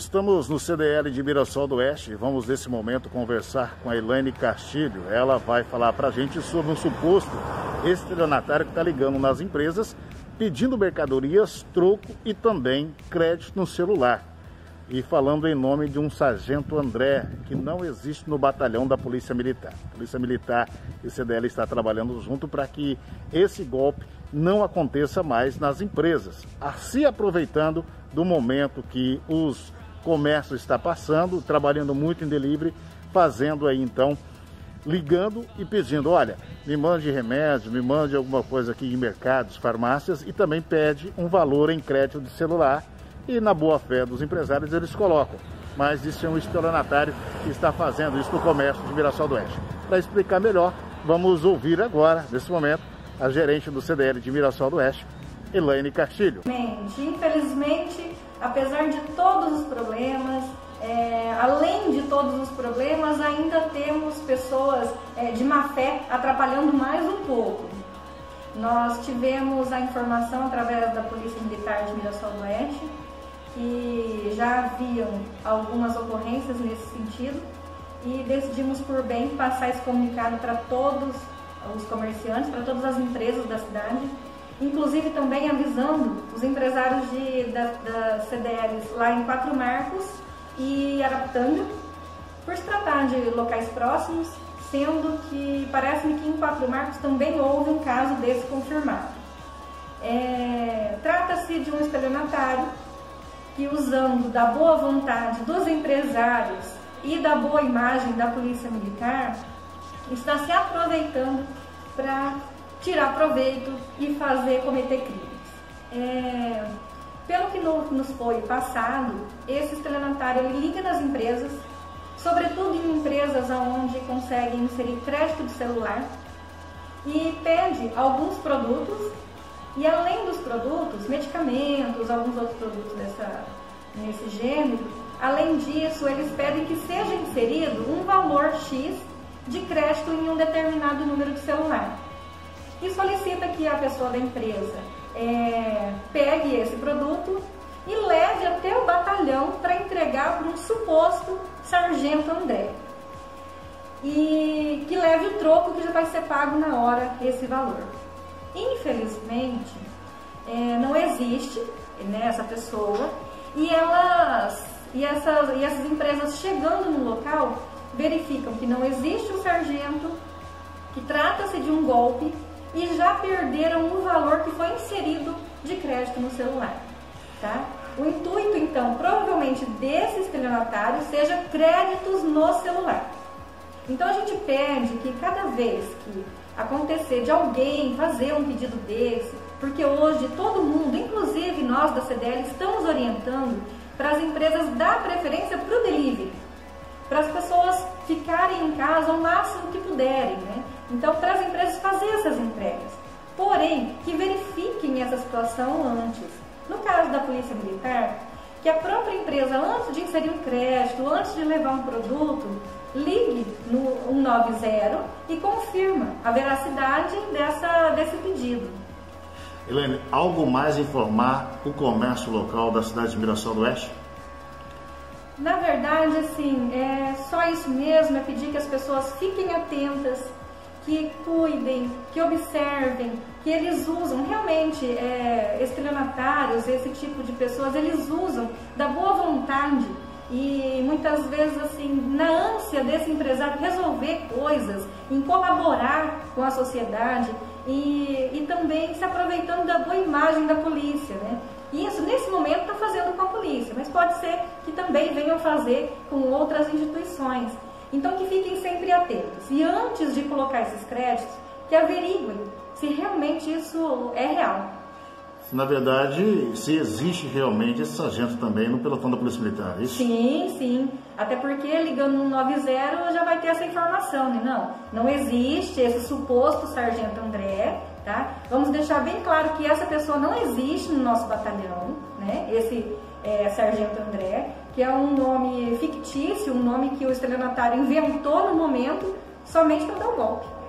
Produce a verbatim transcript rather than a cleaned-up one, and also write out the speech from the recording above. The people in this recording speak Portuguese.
Estamos no C D L de Mirassol do Oeste. Vamos nesse momento conversar com a Elaine Castilho. Ela vai falar para a gente sobre um suposto estelionatário que está ligando nas empresas, pedindo mercadorias, troco e também crédito no celular. E falando em nome de um sargento André, que não existe no batalhão da Polícia Militar. A Polícia Militar e o C D L está trabalhando junto para que esse golpe não aconteça mais nas empresas, se aproveitando do momento que os comércios estão passando, trabalhando muito em delivery, fazendo aí então, ligando e pedindo, olha, me mande remédio, me mande alguma coisa aqui em mercados, farmácias, e também pede um valor em crédito de celular, e na boa fé dos empresários eles colocam, mas isso é um estelionatário que está fazendo isso no comércio de Mirassol do Oeste. Para explicar melhor, vamos ouvir agora, nesse momento, a gerente do C D L de Mirassol do Oeste, Elaine Castilho. Infelizmente, apesar de todos os problemas, é, além de todos os problemas, ainda temos pessoas é, de má fé atrapalhando mais um pouco. Nós tivemos a informação através da Polícia Militar de Mirassol do Oeste que já haviam algumas ocorrências nesse sentido e decidimos por bem passar esse comunicado para todos os comerciantes, para todas as empresas da cidade, inclusive também avisando os empresários de, da, da C D Ls lá em Quatro Marcos e Araputanga, por se tratar de locais próximos, sendo que parece-me que em Quatro Marcos também houve um caso desse confirmado. É, trata-se de um estelionatário que, usando da boa vontade dos empresários e da boa imagem da Polícia Militar, está se aproveitando para tirar proveito e fazer cometer crimes. É, pelo que no, nos foi passado, esse estelionatário ele liga nas empresas, sobretudo em empresas onde conseguem inserir crédito de celular, e pede alguns produtos, e além dos produtos, medicamentos, alguns outros produtos dessa, nesse gênero. Além disso, eles pedem que seja inserido um valor X de crédito em um determinado número de celular. E solicita que a pessoa da empresa é, pegue esse produto e leve até o batalhão para entregar para um suposto sargento André. E que leve o troco que já vai ser pago na hora esse valor. Infelizmente, é, não existe né, essa pessoa e, elas, e, essas, e essas empresas chegando no local verificam que não existe o sargento, que trata-se de um golpe e já perderam o valor que foi inserido de crédito no celular. Tá? O intuito, então, provavelmente desse estelionatário seja créditos no celular. Então a gente pede que cada vez que acontecer de alguém fazer um pedido desse, porque hoje todo mundo, inclusive nós da C D L, estamos orientando para as empresas dar preferência para o delivery, para as pessoas ficarem em casa o máximo que puderem, né? Então, para as empresas fazer essas entregas. Porém, que verifiquem essa situação antes. No caso da Polícia Militar, que a própria empresa, antes de inserir um crédito, antes de levar um produto, ligue no um nove zero e confirma a veracidade dessa, desse pedido. Elaine, algo mais a informar o comércio local da cidade de Mirassol do Oeste? Na verdade, assim, é só isso mesmo, é pedir que as pessoas fiquem atentas, que cuidem, que observem, que eles usam realmente, é, estelionatários, esse tipo de pessoas, eles usam da boa vontade e muitas vezes, assim, na ânsia desse empresário resolver coisas, em colaborar com a sociedade e, e também se aproveitando da boa imagem da polícia, né? Isso, nesse momento, está fazendo com a polícia, mas pode ser que também venham fazer com outras instituições. Então, que fiquem sempre atentos. E antes de colocar esses créditos, que averiguem se realmente isso é real. Na verdade, se existe realmente esse sargento também no pelotão da Polícia Militar, é isso? Sim, sim. Até porque ligando no um nove zero já vai ter essa informação, né? Não, não existe esse suposto sargento André, tá? Vamos deixar bem claro que essa pessoa não existe no nosso batalhão, né? Esse é, sargento André, que é um nome fictício, um nome que o estelionatário inventou no momento somente para dar o golpe.